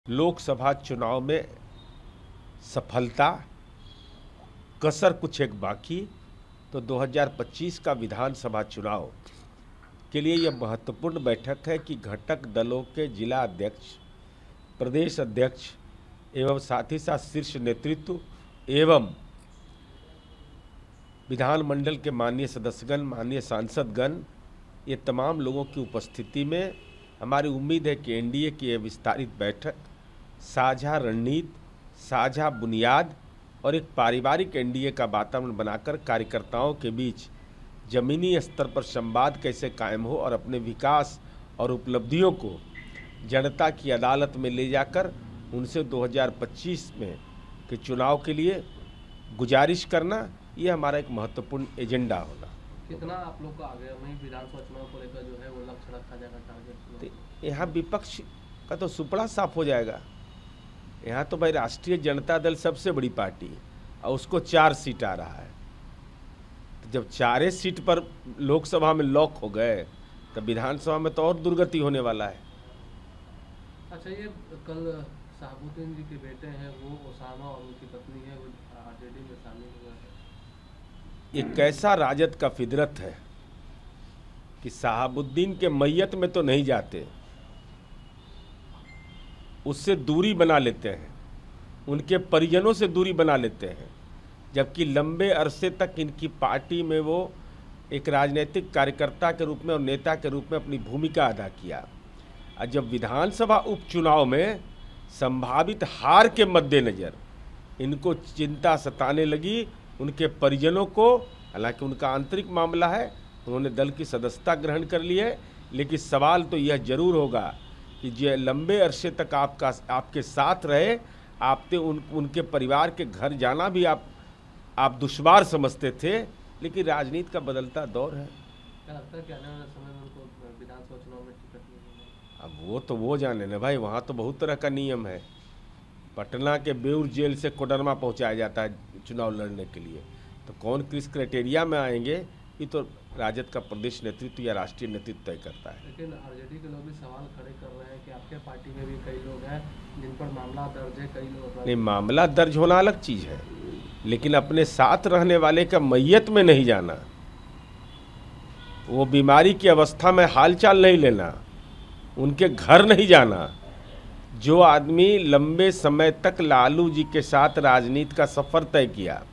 लोकसभा चुनाव में सफलता, कसर कुछ एक बाकी, तो 2025 का विधानसभा चुनाव के लिए यह महत्वपूर्ण बैठक है कि घटक दलों के जिला अध्यक्ष, प्रदेश अध्यक्ष एवं साथ ही साथ शीर्ष नेतृत्व एवं विधानमंडल के माननीय सदस्यगण, माननीय सांसदगण, ये तमाम लोगों की उपस्थिति में हमारी उम्मीद है कि एनडीए की यह विस्तारित बैठक साझा रणनीति, साझा बुनियाद और एक पारिवारिक एनडीए का वातावरण बनाकर कार्यकर्ताओं के बीच जमीनी स्तर पर संवाद कैसे कायम हो और अपने विकास और उपलब्धियों को जनता की अदालत में ले जाकर उनसे 2025 में के चुनाव के लिए गुजारिश करना, ये हमारा एक महत्वपूर्ण एजेंडा होगा। कितना आप लोग को आगे में विधानसभा चुनाव को लेकर जो है वो लक्ष्य रखा जाएगा, टारगेट? यहाँ विपक्ष का तो सुपड़ा साफ हो जाएगा। यहाँ तो भाई राष्ट्रीय जनता दल सबसे बड़ी पार्टी और उसको 4 सीट आ रहा है। तो जब 4 सीट पर लोकसभा में लॉक हो गए तब विधानसभा में तो और दुर्गति होने वाला है। अच्छा, ये कल शहाबुद्दीन जी के बेटे हैं वो ओसामा और उनकी पत्नी है वो आरजेडी में शामिल हुआ है। ये कैसा राजद का फितरत है कि शहाबुद्दीन के मैयत में तो नहीं जाते, उससे दूरी बना लेते हैं, उनके परिजनों से दूरी बना लेते हैं, जबकि लंबे अरसे तक इनकी पार्टी में वो एक राजनीतिक कार्यकर्ता के रूप में और नेता के रूप में अपनी भूमिका अदा किया। और जब विधानसभा उपचुनाव में संभावित हार के मद्देनज़र इनको चिंता सताने लगी, उनके परिजनों को, हालांकि उनका आंतरिक मामला है, उन्होंने दल की सदस्यता ग्रहण कर ली है, लेकिन सवाल तो यह जरूर होगा कि जो लंबे अरसे तक आपके साथ रहे, आपने उनके परिवार के घर जाना भी आप दुश्वार समझते थे, लेकिन राजनीति का बदलता दौर है। क्या लगता है कि आने वाले समय में उनको विधानसभा चुनाव में टिकट मिलेगा? अब वो जाने ना भाई, वहाँ तो बहुत तरह का नियम है। पटना के बेउर जेल से कोडरमा पहुँचाया जाता है चुनाव लड़ने के लिए, तो कौन किस क्राइटेरिया में आएंगे ये तो राजद का प्रदेश नेतृत्व या राष्ट्रीय नेतृत्व तय करता है। लेकिन आरजेडी के लोग भी सवाल खड़े कर रहे हैं कि आपके पार्टी में भी कई लोग हैं जिन पर मामला दर्ज है, कई लोग नहीं, मामला दर्ज होना अलग चीज़ है, लेकिन अपने साथ रहने वाले का मैयत में नहीं जाना, वो बीमारी की अवस्था में हालचाल नहीं लेना, उनके घर नहीं जाना। जो आदमी लंबे समय तक लालू जी के साथ राजनीति का सफ़र तय किया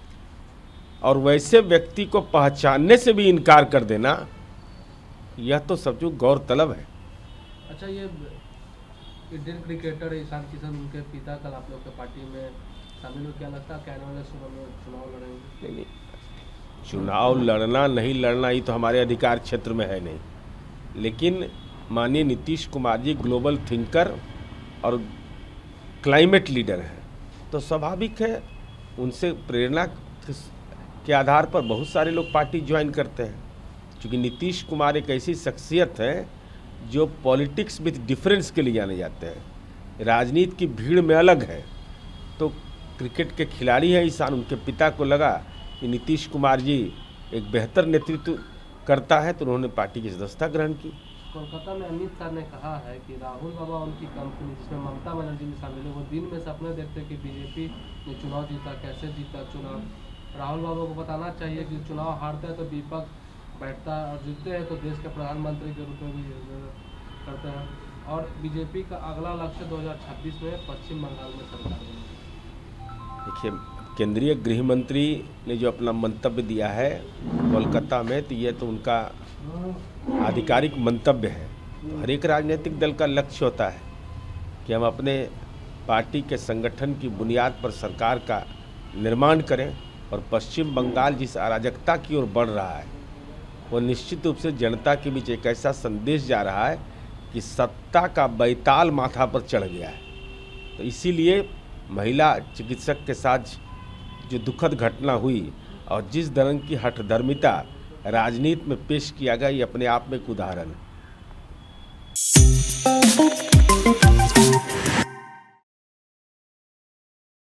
और वैसे व्यक्ति को पहचानने से भी इनकार कर देना, यह तो सबको गौरतलब है। अच्छा, ये इंडियन क्रिकेटर ईशान किशन, उनके पिता कल आप लोग के पार्टी में शामिल हो, क्या लगता है आने वाले समय में चुनाव लड़ेंगे? नहीं, चुनाव लड़ना नहीं लड़ना ये तो हमारे अधिकार क्षेत्र में है नहीं, लेकिन माननीय नीतीश कुमार जी ग्लोबल थिंकर और क्लाइमेट लीडर हैं, तो स्वाभाविक है उनसे प्रेरणा के आधार पर बहुत सारे लोग पार्टी ज्वाइन करते हैं। क्योंकि नीतीश कुमार एक ऐसी शख्सियत है जो पॉलिटिक्स विद डिफरेंस के लिए जाने जाते हैं, राजनीति की भीड़ में अलग है। तो क्रिकेट के खिलाड़ी हैं ईशान, उनके पिता को लगा कि नीतीश कुमार जी एक बेहतर नेतृत्व करता है, तो उन्होंने पार्टी की सदस्यता ग्रहण की। कोलकाता में अमित शाह ने कहा है कि राहुल बाबा उनकी कंपनी जिसमें ममता बनर्जी भी शामिल है, वो दिन में सपने देखते कि बीजेपी ने चुनाव जीता, कैसे जीता चुनाव। राहुल बाबा को बताना चाहिए कि चुनाव हारते हैं तो विपक्ष बैठता है और जीतते हैं तो देश के प्रधानमंत्री के रूप में भी करते हैं। और बीजेपी का अगला लक्ष्य 2026 में पश्चिम बंगाल में सरकार बनेगी। देखिए, केंद्रीय गृह मंत्री ने जो अपना मंतव्य दिया है कोलकाता में, तो ये तो उनका आधिकारिक मंतव्य है। तो हर एक राजनीतिक दल का लक्ष्य होता है कि हम अपने पार्टी के संगठन की बुनियाद पर सरकार का निर्माण करें, और पश्चिम बंगाल जिस अराजकता की ओर बढ़ रहा है वो निश्चित रूप से जनता के बीच एक ऐसा संदेश जा रहा है कि सत्ता का बैताल माथा पर चढ़ गया है। तो इसीलिए महिला चिकित्सक के साथ जो दुखद घटना हुई और जिस तरह की हठधर्मिता राजनीति में पेश किया गया, ये अपने आप में एक उदाहरण है।